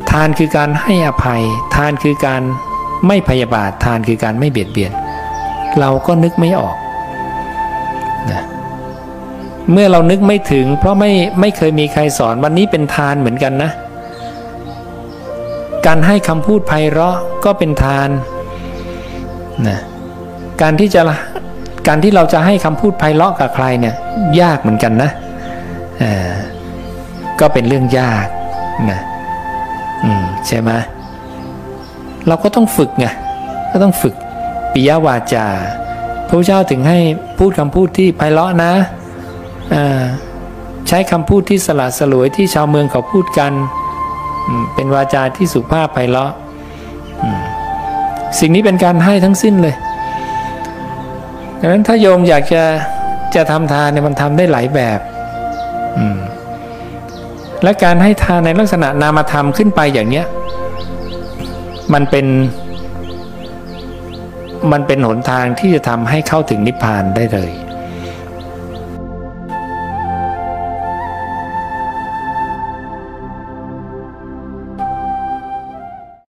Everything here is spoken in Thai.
ทานคือการให้อภัยทานคือการไม่พยาบาททานคือการไม่เบียดเบียนเราก็นึกไม่ออกนะเมื่อเรานึกไม่ถึงเพราะไม่เคยมีใครสอนวันนี้เป็นทานเหมือนกันนะการให้คำพูดไพเราะก็เป็นทานนะการที่เราจะให้คำพูดไพเราะกับใครเนี่ยยากเหมือนกันนะก็เป็นเรื่องยากนะใช่ไหมเราก็ต้องฝึกไงก็ต้องฝึกปิยวาจาพระพุทธเจ้าถึงให้พูดคำพูดที่ไพเราะนะใช้คำพูดที่สละสลวยที่ชาวเมืองเขาพูดกันเป็นวาจาที่สุภาพไพเราะสิ่งนี้เป็นการให้ทั้งสิ้นเลยดังนั้นถ้าโยมอยากจะทำทานเนี่ยมันทำได้หลายแบบและการให้ทานในลักษณะนามธรรมขึ้นไปอย่างเนี้ยมันเป็นหนทางที่จะทำให้เข้าถึงนิพพานได้เลย